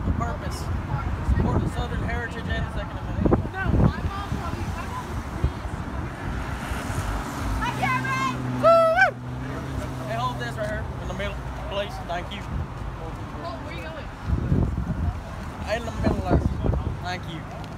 the purpose. Support the Southern heritage and the Second Amendment. No, my mom will be Hi, Kevin! Woo! Hey, hold this right here in the middle, please. Thank you. Where are you going? In the middle there. Thank you.